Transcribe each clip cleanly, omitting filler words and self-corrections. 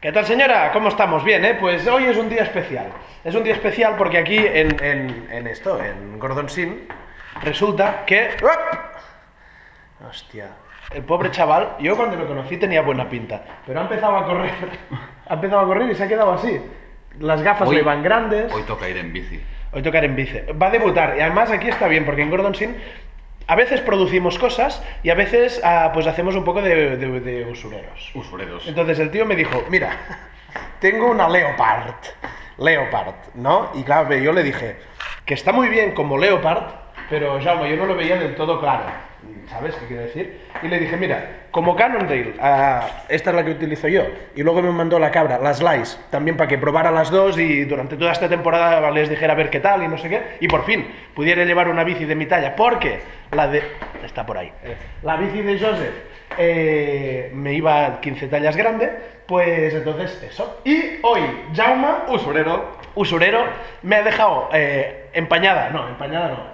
¿Qué tal, señora? ¿Cómo estamos? Bien, ¿eh? Pues hoy es un día especial. Es un día especial porque aquí en Gordonsín, resulta que... ¡Uap! Hostia. El pobre chaval, yo cuando lo conocí tenía buena pinta, pero ha empezado a correr. Ha empezado a correr y se ha quedado así. Las gafas le van grandes. Hoy toca ir en bici. Hoy toca ir en bici. Va a debutar. Y además aquí está bien, porque en Gordonsín a veces producimos cosas y a veces pues hacemos un poco de usureros. Usureros. Entonces el tío me dijo, mira, tengo una Leopard, ¿no? Y claro, yo le dije que está muy bien como Leopard, pero Jaume, yo no lo veía del todo claro. ¿Sabes qué quiero decir? Y le dije, mira, como Cannondale, esta es la que utilizo yo, y luego me mandó la cabra, las Slice, también para que probara las dos y durante toda esta temporada les dijera a ver qué tal y no sé qué, y por fin pudiera llevar una bici de mi talla, porque la de... está por ahí. La bici de Joseph me iba 15 tallas grande, pues entonces eso. Y hoy, Jaume, usurero, me ha dejado empeñada Empeñada.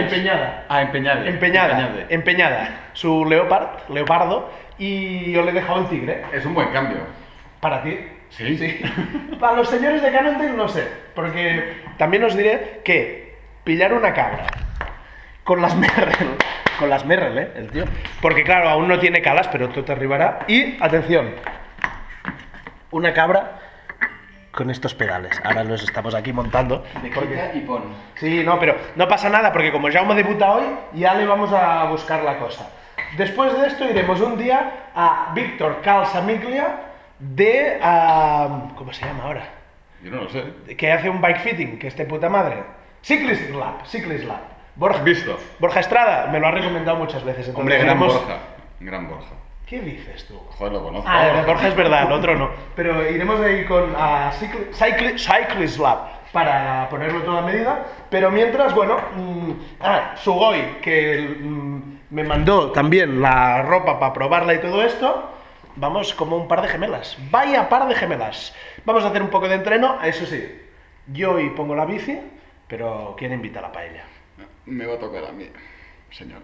Su leopardo, y yo le he dejado el tigre. Es un buen cambio. ¿Para ti? Sí. Para los señores de Cannondale no sé, porque también os diré que pillar una cabra con las Merrell, el tío, porque claro, aún no tiene calas, pero todo te arribará. Y, atención, una cabra con estos pedales. Ahora los estamos aquí montando. Quita y pon. Sí, no, pero no pasa nada, porque como Jaume debuta hoy, ya le vamos a buscar la cosa. Después de esto iremos un día a Víctor Calsamiglia de... ¿cómo se llama ahora? Yo no lo sé. Que hace un bike fitting, que es de puta madre. Cyclist Lab. Borja Estrada, me lo ha recomendado muchas veces. Entonces, Hombre, gran Borja. ¿Qué dices tú? Joder, lo conozco. Borja es verdad, el otro no. Pero iremos ahí con Cyclist Lab para ponerlo todo a medida. Pero mientras, bueno, Sugoi, que me mandó también la ropa para probarla y todo esto, vamos como un par de gemelas. Vaya par de gemelas. Vamos a hacer un poco de entreno, eso sí. Yo hoy pongo la bici, pero ¿quién invita a la paella? Me va a tocar a mí, señora.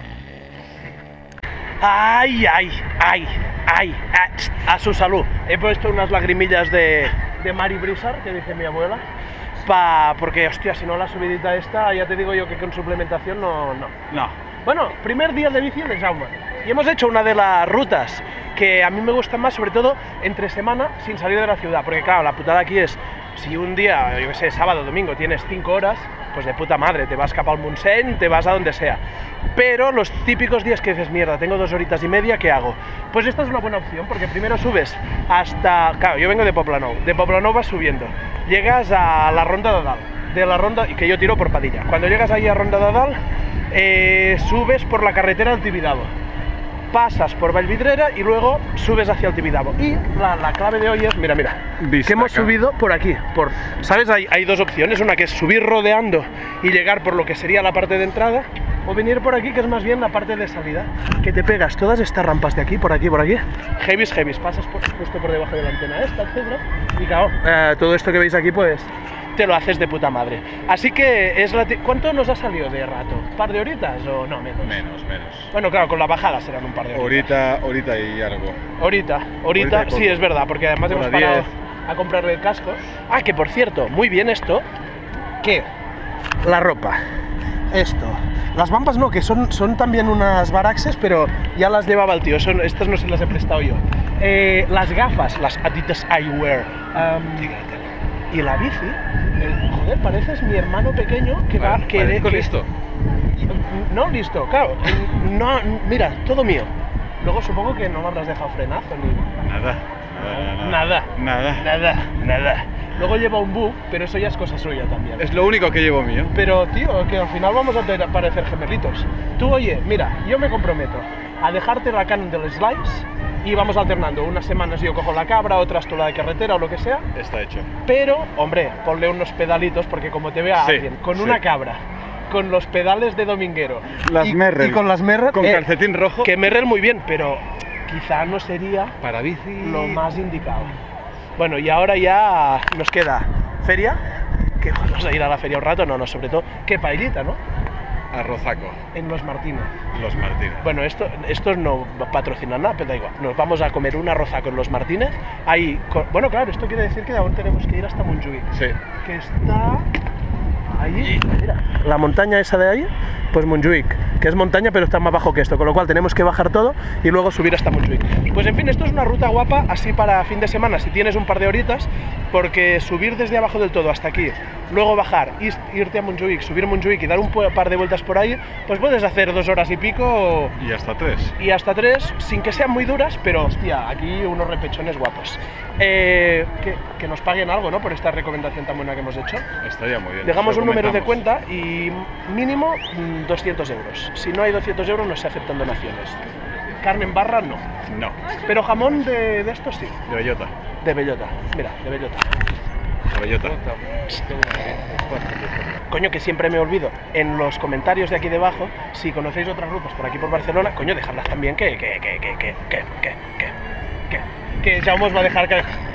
Ay, a su salud. He puesto unas lagrimillas de Mari Brizar, que dice mi abuela, porque, hostia, si no la subidita esta, ya te digo yo que con suplementación no. Bueno, primer día de bici de Jaume. Y hemos hecho una de las rutas que a mí me gustan más, sobre todo entre semana, sin salir de la ciudad. Porque claro, la putada aquí es, si un día, yo qué sé, sábado, domingo, tienes 5 horas, pues de puta madre, te vas cap al Montseny, te vas a donde sea. Pero los típicos días que dices, mierda, tengo 2 horitas y media, ¿qué hago? Pues esta es una buena opción, porque primero subes hasta... Claro, yo vengo de Poblenou vas subiendo, llegas a la Ronda de Dalt, de la Ronda, y que yo tiro por Padilla. Cuando llegas ahí a Ronda de Dalt, subes por la carretera al Tibidabo, pasas por Vallvidrera y luego subes hacia el Tibidabo. Y la clave de hoy es, mira, que hemos subido por aquí, ¿sabes? Hay dos opciones, una que es subir rodeando y llegar por lo que sería la parte de entrada, o venir por aquí, que es más bien la parte de salida, que te pegas todas estas rampas de aquí, por aquí, heavies, pasas justo por debajo de la antena esta, etc. Y claro, todo esto que veis aquí, pues te lo haces de puta madre. Así que es ¿cuánto nos ha salido de rato? ¿Un par de horitas o no? Menos. Bueno, claro, con la bajada serán un par de horitas. Horita y algo. Horita, sí, es verdad, porque además hemos parado a comprarle el casco. Que por cierto, muy bien esto, que la ropa, esto, las bambas no, que son también unas Baraxes, pero ya las llevaba el tío, estas no se las he prestado yo. Las gafas, las Adidas Eyewear, y la bici, joder, pareces mi hermano pequeño que va a querer... ¿Listo? No, listo, claro, no, mira, todo mío. Luego supongo que no me habrás dejado frenazo ni... Nada. Luego lleva un buff, pero eso ya es cosa suya también. Es lo único que llevo mío. Pero, tío, que al final vamos a parecer gemelitos. Tú, oye, mira, yo me comprometo a dejarte la Cannondale Slice y vamos alternando. Unas semanas yo cojo la cabra, otras tú la de carretera o lo que sea. Está hecho. Pero, hombre, ponle unos pedalitos, porque como te vea alguien con una cabra, con los pedales de dominguero Merrell, y con las Merrell, con calcetín rojo, que Merrell muy bien, pero quizá no sería para bici lo más indicado. Bueno, y ahora ya nos queda feria, que vamos a ir a la feria un rato, sobre todo, qué paellita, ¿no? Arrozaco. En Los Martínez. Los Martínez. Bueno, estos no patrocinan nada, pero da igual. Nos vamos a comer un arrozaco en Los Martínez. Ahí, bueno, claro, esto quiere decir que aún tenemos que ir hasta Montjuïc. Sí. Que está ahí, mira, la montaña esa de ahí, pues Montjuïc, que es montaña pero está más bajo que esto, con lo cual tenemos que bajar todo y luego subir hasta Montjuïc. Pues en fin, esto es una ruta guapa así para fin de semana, si tienes un par de horitas, porque subir desde abajo del todo hasta aquí, luego bajar, irte a Montjuïc, subir Montjuïc y dar un par de vueltas por ahí, pues puedes hacer 2 horas y pico. Y hasta 3. Y hasta 3, sin que sean muy duras, pero hostia, aquí unos repechones guapos. Que nos paguen algo, ¿no? Por esta recomendación tan buena que hemos hecho. Estaría muy bien. Dejamos un número de cuenta y mínimo 200 euros. Si no hay 200 euros no se aceptan donaciones. Carne en barra no. No. Pero jamón de estos sí. De bellota. De bellota. Mira, de bellota. De bellota. Coño, que siempre me olvido. En los comentarios de aquí debajo, si conocéis otras rutas por aquí por Barcelona, coño, dejadlas también que ya os va a dejar que